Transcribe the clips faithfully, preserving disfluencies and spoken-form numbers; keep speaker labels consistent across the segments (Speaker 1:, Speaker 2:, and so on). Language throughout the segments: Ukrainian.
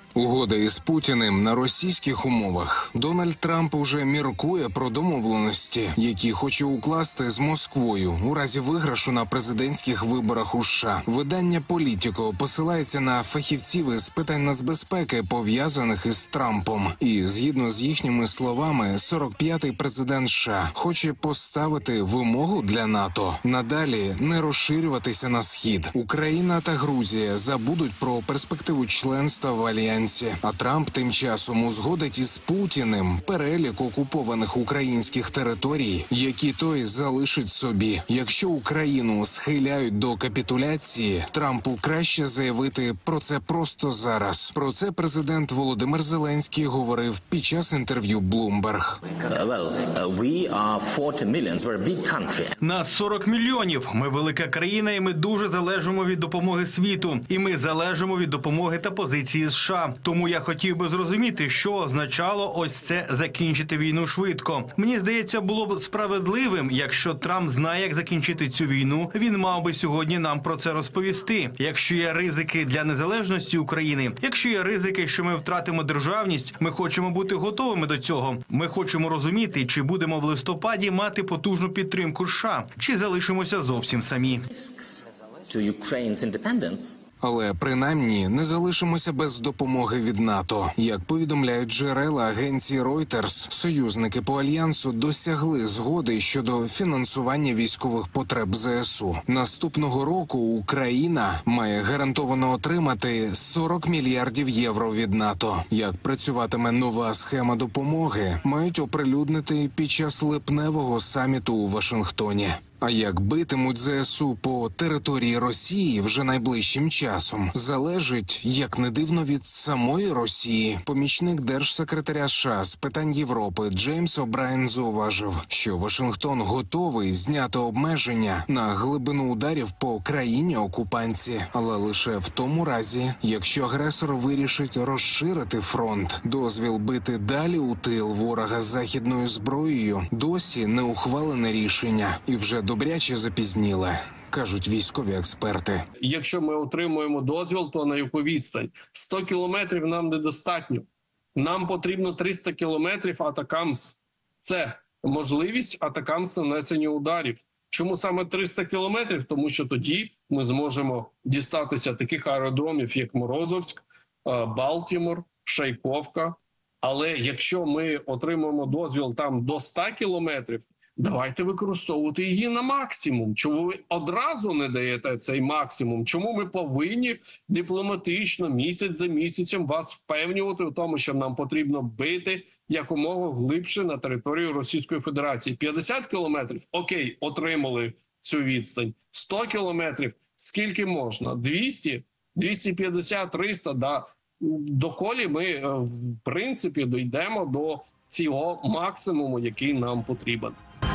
Speaker 1: Угода із Путіним на російських умовах. Дональд Трамп уже міркує про домовленості, які хоче укласти з Москвою у разі виграшу на президентських виборах у США. Видання «Політіко» посилається на фахівців із питань нацбезпеки, пов'язаних із Трампом. І, згідно з їхніми словами, сорок п'ятий президент США хоче поставити вимогу для НАТО надалі не розширюватися на схід. Україна та Грузія забудуть про перспективу членства в альянсі. А Трамп тим часом узгодить із Путіним перелік окупованих українських територій, які той залишить собі. Якщо Україну схиляють до капітуляції, Трампу краще заявити про це просто зараз. Про це президент Володимир Зеленський говорив під час інтерв'ю Bloomberg.
Speaker 2: Нас сорок мільйонів. Ми велика країна, і ми дуже залежимо від допомоги світу. І ми залежимо від допомоги та позиції США. Тому я хотів би зрозуміти, що означало ось це закінчити війну швидко. Мені здається, було б справедливим, якщо Трамп знає, як закінчити цю війну, він мав би сьогодні нам про це розповісти. Якщо є ризики для незалежності України, якщо є ризики, що ми втратимо державність, ми хочемо бути готовими до цього. Ми хочемо розуміти, чи будемо в листопаді мати потужну підтримку США, чи залишимося зовсім самі.
Speaker 1: Але принаймні не залишимося без допомоги від НАТО. Як повідомляють джерела агенції Reuters, союзники по альянсу досягли згоди щодо фінансування військових потреб ЗСУ. Наступного року Україна має гарантовано отримати сорок мільярдів євро від НАТО. Як працюватиме нова схема допомоги, мають оприлюднити під час липневого саміту у Вашингтоні. А як битимуть ЗСУ по території Росії вже найближчим часом, залежить, як не дивно, від самої Росії. Помічник держсекретаря США з питань Європи Джеймс О'Брайен зауважив, що Вашингтон готовий зняти обмеження на глибину ударів по країні-окупанці, але лише в тому разі, якщо агресор вирішить розширити фронт. Дозвіл бити далі у тил ворога західною зброєю досі не ухвалене рішення і вже добряче запізніле, кажуть військові експерти.
Speaker 3: Якщо ми отримуємо дозвіл, то на яку відстань? сто кілометрів нам недостатньо. Нам потрібно триста кілометрів атакамс. Це можливість атакамс нанесення ударів. Чому саме триста кілометрів? Тому що тоді ми зможемо дістатися таких аеродромів, як Морозовськ, Балтімор, Шайковка. Але якщо ми отримуємо дозвіл там до ста кілометрів, давайте використовувати її на максимум. Чому ви одразу не даєте цей максимум? Чому ми повинні дипломатично, місяць за місяцем вас впевнювати у тому, що нам потрібно бити якомога глибше на територію Російської Федерації? п'ятдесят кілометрів? Окей, отримали цю відстань. сто кілометрів? Скільки можна? двісті? двісті п'ятдесят? триста? Да. Доколі ми, в принципі, дійдемо до цього максимуму, який нам потрібен.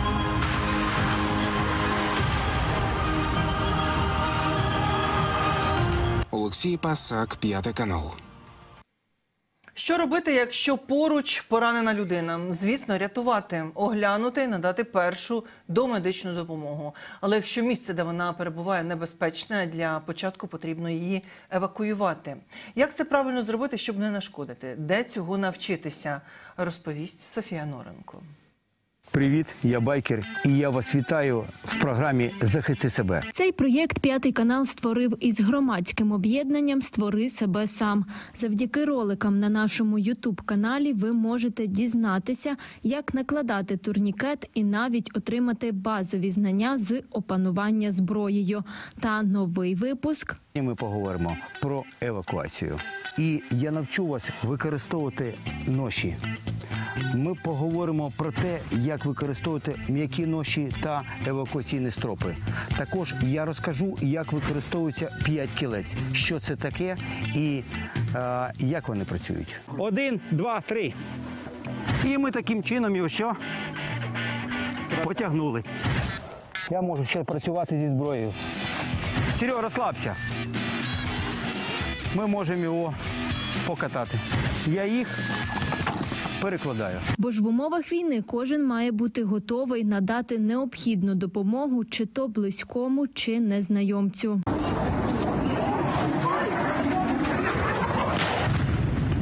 Speaker 1: Олексій Пасак, П'ятий канал.
Speaker 4: Що робити, якщо поруч поранена людина? Звісно, рятувати, оглянути і надати першу домедичну допомогу. Але якщо місце, де вона перебуває, небезпечне, для початку потрібно її евакуювати. Як це правильно зробити, щоб не нашкодити? Де цього навчитися? Розповість Софія Норенко.
Speaker 5: Привіт, я Байкер, і я вас вітаю в програмі «Захисти себе».
Speaker 6: Цей проєкт «П'ятий канал» створив із громадським об'єднанням «Створи себе сам». Завдяки роликам на нашому ютуб-каналі ви можете дізнатися, як накладати турнікет і навіть отримати базові знання з опанування зброєю. Та новий випуск.
Speaker 5: І ми поговоримо про евакуацію. І я навчу вас використовувати ноші. Ми поговоримо про те, як використовувати м'які ноші та евакуаційні стропи. Також я розкажу, як використовується п'ять кілець, що це таке і е, як вони працюють. Один, два, три. І ми таким чином його що? Потягнули. Я можу ще працювати зі зброєю. Серега, розслабся. Ми можемо його покатати. Я їх перекладаю.
Speaker 6: Бо ж в умовах війни кожен має бути готовий надати необхідну допомогу чи то близькому, чи незнайомцю.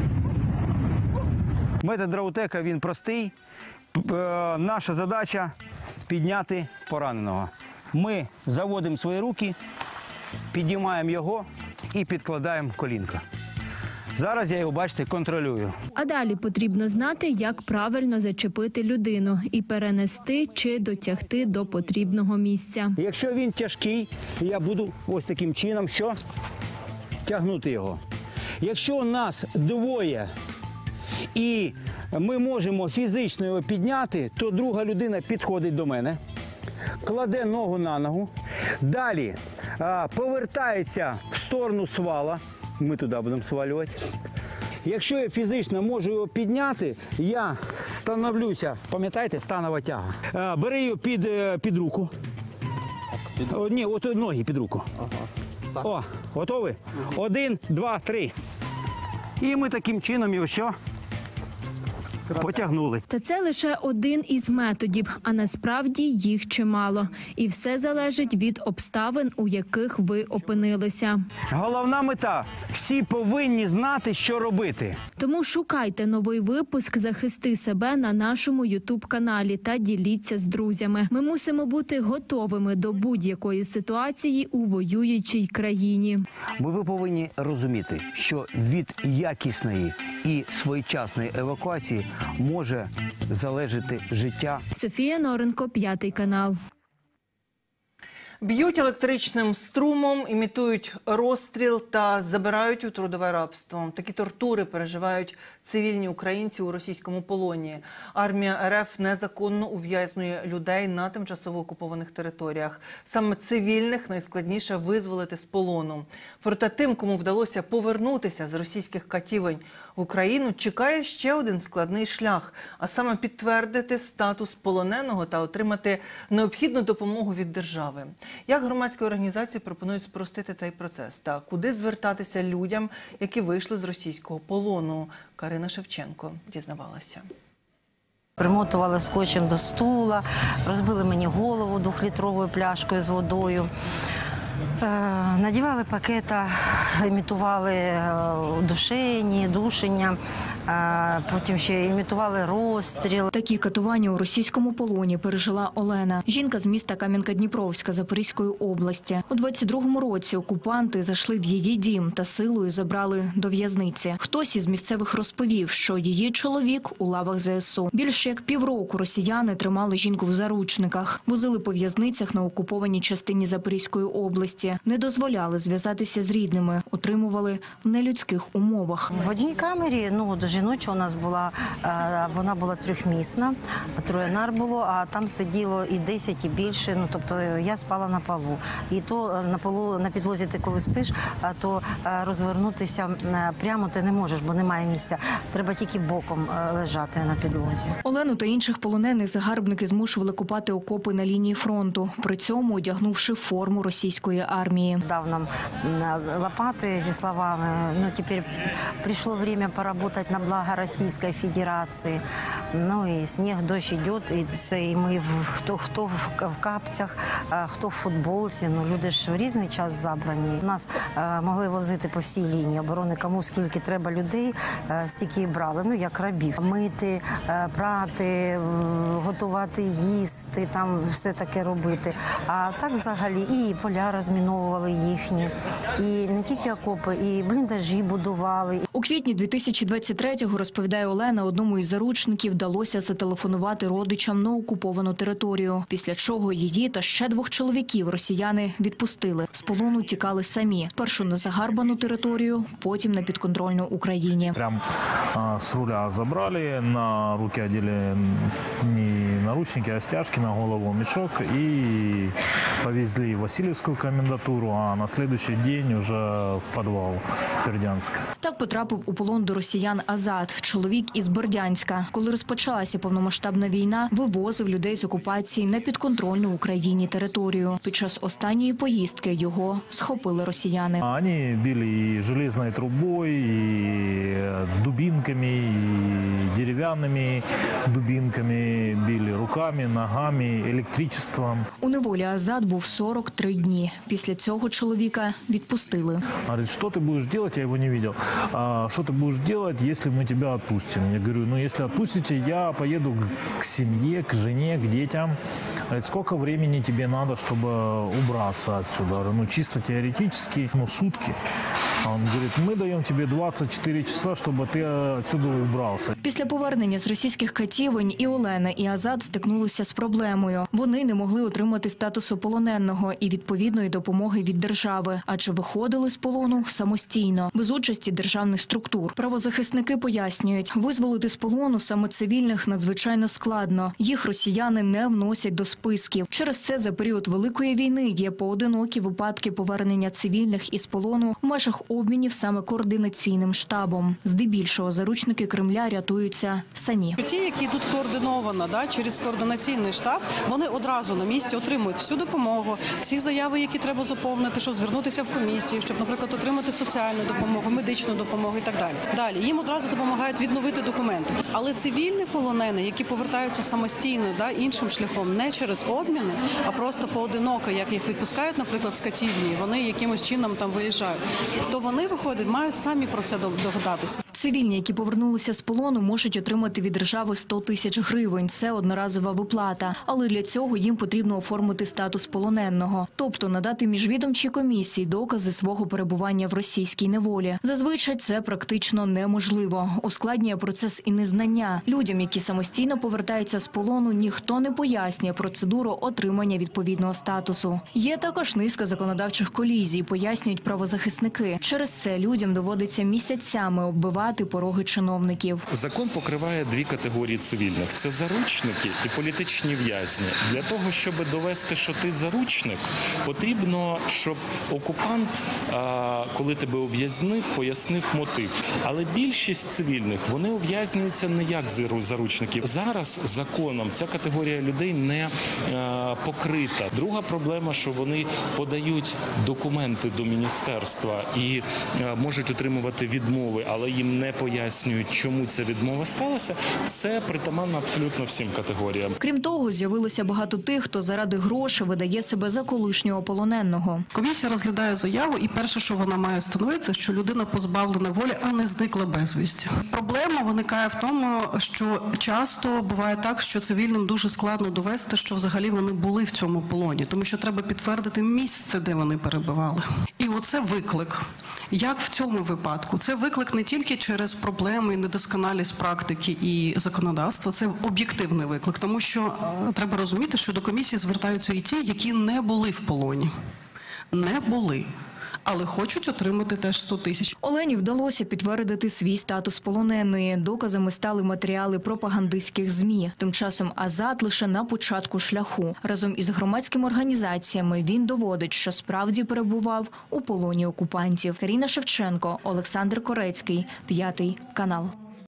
Speaker 5: Метод Драутека, він простий. Наша задача – підняти пораненого. Ми заводимо свої руки, піднімаємо його і підкладаємо колінка. Зараз я його, бачите, контролюю.
Speaker 6: А далі потрібно знати, як правильно зачепити людину і перенести чи дотягти до потрібного місця.
Speaker 5: Якщо він тяжкий, я буду ось таким чином, що тягнути його. Якщо нас двоє і ми можемо фізично його підняти, то друга людина підходить до мене, кладе ногу на ногу, далі а, повертається в сторону свала, ми туди будемо свалювати. Якщо я фізично можу його підняти, я становлюся, пам'ятаєте, станова тяга. А, бери його під, під руку. О, ні, от ноги під руку. Ага. О, готові? Один, два, три. І ми таким чином його що? Потягнули.
Speaker 6: Та це лише один із методів, а насправді їх чимало. І все залежить від обставин, у яких ви опинилися.
Speaker 5: Головна мета – всі повинні знати, що робити.
Speaker 6: Тому шукайте новий випуск «Захисти себе» на нашому ютуб-каналі та діліться з друзями. Ми мусимо бути готовими до будь-якої ситуації у воюючій країні.
Speaker 5: Бо ви повинні розуміти, що від якісної і своєчасної евакуації може залежати життя.
Speaker 6: Софія Норенко, п'ятий канал.
Speaker 4: Б'ють електричним струмом, імітують розстріл та забирають у трудове рабство. Такі тортури переживають цивільні українці у російському полоні. Армія РФ незаконно ув'язнює людей на тимчасово окупованих територіях. Саме цивільних найскладніше визволити з полону. Проте тим, кому вдалося повернутися з російських катівень в Україну, чекає ще один складний шлях, а саме підтвердити статус полоненого та отримати необхідну допомогу від держави. Як громадські організації пропонують спростити цей процес та куди звертатися людям, які вийшли з російського полону? Карина Шевченко дізнавалася.
Speaker 7: Примотували скотчем до стула, розбили мені голову двохлітровою пляшкою з водою. Надівали пакета, імітували душені, душення, потім ще імітували розстріл.
Speaker 8: Такі катування у російському полоні пережила Олена. Жінка з міста Кам'янка-Дніпровська Запорізької області. У двадцять другому році окупанти зайшли в її дім та силою забрали до в'язниці. Хтось із місцевих розповів, що її чоловік у лавах зе ес у. Більше як півроку росіяни тримали жінку в заручниках, возили по в'язницях на окупованій частині Запорізької області. Не дозволяли зв'язатися з рідними, утримували в нелюдських умовах.
Speaker 7: В одній камері, ну, до жіноча у нас була, вона була трьохмісна, троє нар було, а там сиділо і десять, і більше, ну, тобто я спала на полу. І то на полу, на підлозі ти коли спиш, то розвернутися прямо ти не можеш, бо немає місця. Треба тільки боком лежати на підлозі.
Speaker 8: Олену та інших полонених загарбники змушували копати окопи на лінії фронту, при цьому одягнувши форму російської армії.
Speaker 7: Дав нам лопати зі словами: ну, тепер прийшло время поработать на благо Російської Федерації. Ну, і сніг, дощ йде, і це, і ми, хто, хто в капцях, хто в футболці, ну, люди ж в різний час забрані. Нас могли возити по всій лінії оборони, кому скільки треба людей, стільки і брали, ну, як рабів. Мити, прати, готувати, їсти, там все таке робити. А так взагалі і поля розміновували їхні, і не тільки окопи, і бліндажі будували.
Speaker 8: У квітні дві тисячі двадцять третього, розповідає Олена, одному із заручників вдалося зателефонувати родичам на окуповану територію, після чого її та ще двох чоловіків росіяни відпустили. З полону тікали самі. Спершу на загарбану територію, потім на підконтрольну Україні.
Speaker 9: Прям а, з руля забрали, на руки одели не наручники, а стяжки, на голову мешок і повезли в Васильівську комендатуру, а на следующий день уже в підвал Бердянська.
Speaker 8: Так потрапив у полон до росіян Азат, чоловік із Бердянська. Коли розпочалася повномасштабна війна, вивозив людей з окупації на підконтрольну Україні територію. Під час останньої поїздки його схопили росіяни.
Speaker 9: Вони били і железною трубою, і дубинками, и деревянными дубинками, били руками, ногами, электричеством.
Speaker 8: У неволі Азат був сорок три дні. Після цього чоловіка відпустили.
Speaker 9: Говорит, что ты будешь делать, я его не видел. А, что ты будешь делать, если мы тебя отпустим? Я говорю, ну если отпустите, я поеду к семье, к жене, к детям. Говорит, сколько времени тебе надо, чтобы убраться отсюда? Я говорю, ну чисто теоретически, ну сутки. А он говорит, мы даем тебе двадцять чотири часа, чтобы ты отсюда убрался.
Speaker 8: Після повернення з російських катівень і Олена, і Азат стикнулися з проблемою. Вони не могли отримати статусу полоненого і відповідної допомоги від держави, адже виходили з полону самостійно, без участі державних структур. Правозахисники пояснюють, визволити з полону саме цивільних надзвичайно складно. Їх росіяни не вносять до списків. Через це за період Великої війни є поодинокі випадки повернення цивільних із полону в межах обмінів саме координаційним штабом. Здебільшого заручники Кремля рятуються самі.
Speaker 10: Ті, які йдуть координовано, да, через координаційний штаб, вони одразу на місці отримують всю допомогу, всі заяви, які треба заповнити, щоб звернутися в комісію, щоб, наприклад, отримати соціальну допомогу, медичну допомогу і так далі. Далі їм одразу допомагають відновити документи. Але цивільні полонені, які повертаються самостійно, да, іншим шляхом, не через обміни, а просто поодиноко, як їх відпускають, наприклад, з катівні, вони якимось чином там виїжджають, то вони, виходять, мають самі про це догадатися.
Speaker 8: Цивільні, які повернулися з полону, можуть отримати від держави сто тисяч гривень. Це одноразова виплата. Але для цього їм потрібно оформити статус полоненого. Тобто надати міжвідомчій комісії докази свого перебування в російській неволі. Зазвичай це практично неможливо. Ускладнює процес і незнання. Людям, які самостійно повертаються з полону, ніхто не пояснює процедуру отримання відповідного статусу. Є також низка законодавчих колізій, пояснюють правозахисники. Через це людям доводиться місяцями оббивати пороги чиновників.
Speaker 11: Закон покриває дві категорії цивільних. Це заручники і політичні в'язні. Для того, щоб довести, що ти заручник, потрібно, щоб окупант, коли тебе ув'язнив, пояснив мотив. Але більшість цивільних, вони ув'язнюються не як заручників. Зараз законом ця категорія людей не покрита. Друга проблема, що вони подають документи до міністерства і можуть отримувати відмови, але їм не пояснюють, чому ця відмова сталася. Це притаманно абсолютно всім категоріям.
Speaker 8: Крім того, з'явилося багато тих, хто заради грошей видає себе за колишнього полоненого.
Speaker 10: Комісія розглядає заяву, і перше, що вона має встановити, що людина позбавлена волі, а не зникла безвісті. Проблема виникає в тому, що часто буває так, що цивільним дуже складно довести, що взагалі вони були в цьому полоні, тому що треба підтвердити місце, де вони перебували. І оце виклик. Як в цьому випадку? Це виклик не тільки через проблеми і недосконалість практики і законодавства, це об'єктивний виклик, тому що е, треба розуміти, що до комісії звертаються і ті, які не були в полоні. Не були. Але хочуть отримати теж сто тисяч.
Speaker 8: Олені вдалося підтвердити свій статус полоненої. Доказами стали матеріали пропагандистських ЗМІ. Тим часом Азат лише на початку шляху. Разом із громадськими організаціями він доводить, що справді перебував у полоні окупантів. Каріна Шевченко, Олександр Корецький, П'ятий канал.